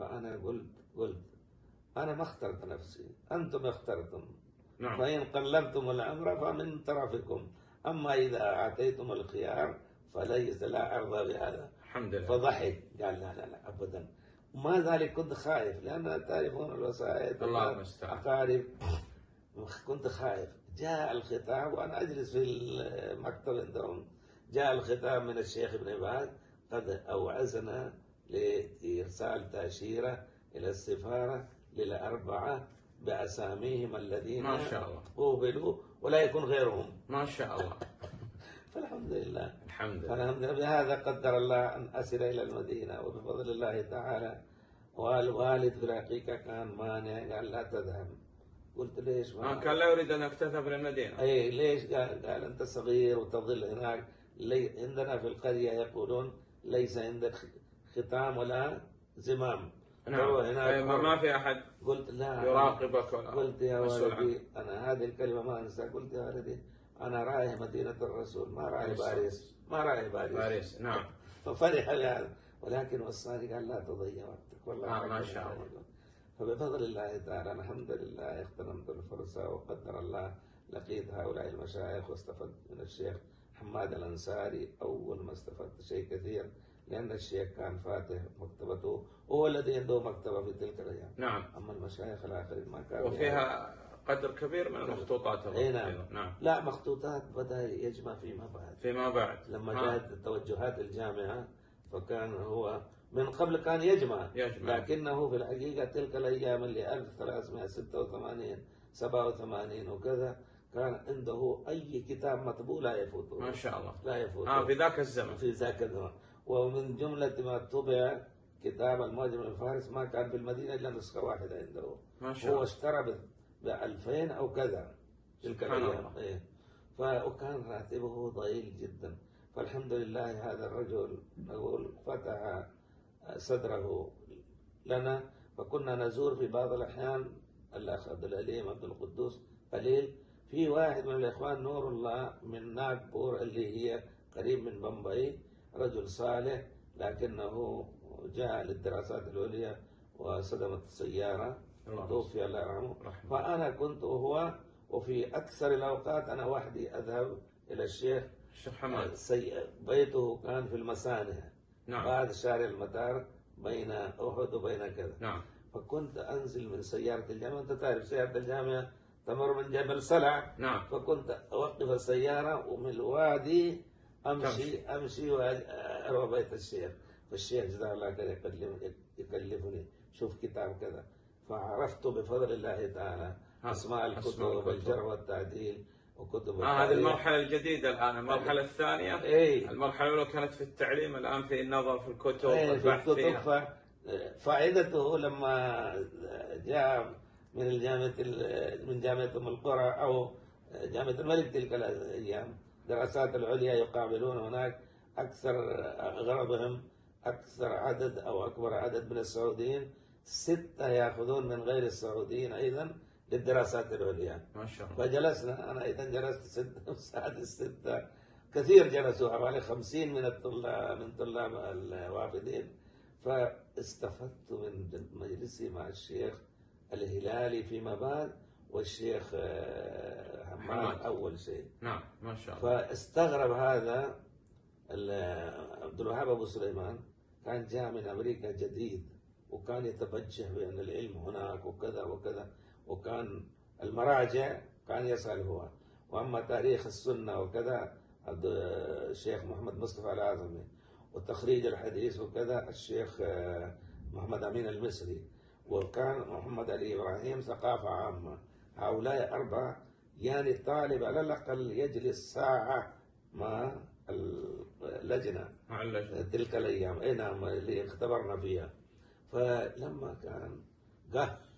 فأنا قلت أنا ما اخترت نفسي، أنتم اخترتم. نعم. فإن قلبتم الأمر فمن طرفكم، أما إذا أعطيتم الخيار فليس لا أرضى بهذا. الحمد لله. فضحك قال لا لا لا أبدا. وما ذلك كنت خائف، لأن تعرفون الوسائط الله المستعان. أقارب، كنت خائف. جاء الخطاب وأنا أجلس في المكتب عندهم، جاء الخطاب من الشيخ ابن باز قد أوعزنا لإرسال تأشيرة إلى السفارة للأربعة بأساميهم الذين ما شاء الله قوبلوا ولا يكون غيرهم. ما شاء الله. فالحمد لله. الحمد لله. فالحمد لله. بهذا قدر الله أن أصل إلى المدينة، وبفضل الله تعالى. والوالد في الحقيقة كان مانع، قال لا تذهب. قلت ليش؟ كان لا يريد أن أكتسب للمدينة. أي ليش؟ قال أنت صغير وتظل هناك. عندنا في القرية يقولون ليس عندك ختام ولا زمام. نعم. ما في أحد قلت لا يراقبك ولا. قلت يا ولدي أنا هذه الكلمة ما أنسى. قلت يا ولدي أنا رايح مدينة الرسول، ما رايح باريس، ما رايح باريس. نعم. ففرح بهذا، ولكن وصاني قال لا تضيع وقتك والله. ما شاء الله. فبفضل الله تعالى الحمد لله اغتنمت الفرصة، وقدر الله لقيت هؤلاء المشايخ واستفدت من الشيخ حماد الأنصاري. أول ما استفدت شيء كثير، لأن الشيخ كان فاتح مكتبته، وهو الذي عنده مكتبة في تلك الأيام. نعم. أما المشايخ الآخرين ما كانوا. وفيها قدر كبير من المخطوطات. نعم. لا مخطوطات بدأ يجمع فيما بعد. لما جاءت توجهات الجامعة فكان هو من قبل كان يجمع. لكنه في الحقيقة تلك الأيام اللي 1386 87 وكذا كان عنده أي كتاب مطبوع لا يفوته. ما شاء الله. لا يفوته. في ذاك الزمن. في ذاك الزمن. ومن جملة ما طبع كتاب المعجم الفارس ما كان في المدينة إلا نسخة واحدة عنده. ما شاء الله. هو اشترى ب2000 أو كذا تلك الأيام. وكان راتبه ضئيل جدا. فالحمد لله هذا الرجل نقول فتح صدره لنا. فكنا نزور في بعض الأحيان الأخ عبد العليم عبد القدوس قليل. في واحد من الإخوان نور الله من ناغبور اللي هي قريب من بمبئی، رجل صالح، لكنه جاء للدراسات العليا وصدمت السيارة توفي الله يرحمه. فأنا كنت وهو، وفي أكثر الأوقات أنا وحدي أذهب إلى الشيخ حماد. بيته كان في المسانة. نعم. بعد شارع المطار بين أحد وبين كذا. نعم. فكنت أنزل من سيارة الجامعة، أنت تعرف سيارة الجامعة تمر من جبل سلع. نعم. فكنت أوقف السيارة ومن الوادي أمشي وأروح بيت الشيخ. فالشيخ جزاه الله خير يكلفني شوف كتاب كذا. فعرفت بفضل الله تعالى أسماء الكتب والجرح والتعديل وكتب هذه المرحلة الجديدة الآن. المرحلة الثانية. المرحلة الأولى كانت في التعليم، الآن في النظر في الكتب والبحث فيها. فائدته لما جاء من جامعة أم القرى أو جامعة الملك تلك الأيام دراسات العليا يقابلون هناك أغلبهم أكثر عدد أو أكبر عدد من السعوديين، 6 يأخذون من غير السعوديين أيضا للدراسات العليا. ما شاء الله. فجلسنا أنا أيضا جلست 6 مساعد ال6 كثير جلسوا حوالي 50 من طلاب الوافدين. فاستفدت من مجلسي مع الشيخ الهلالي فيما بعد والشيخ حماد أول شيء. نعم. ما شاء الله. فاستغرب هذا عبد الوهاب أبو سليمان، كان جاء من أمريكا جديد وكان يتبجح بأن العلم هناك وكذا وكذا، وكان المراجع كان يسأل هو. وأما تاريخ السنة وكذا الشيخ محمد مصطفى الأعظمي، وتخريج الحديث وكذا الشيخ محمد أمين المصري، وكان محمد علي إبراهيم ثقافة عامة. هؤلاء 4 يعني الطالب على الأقل يجلس ساعة مع اللجنة تلك الأيام. نعم اللي اختبرنا فيها. فلما كان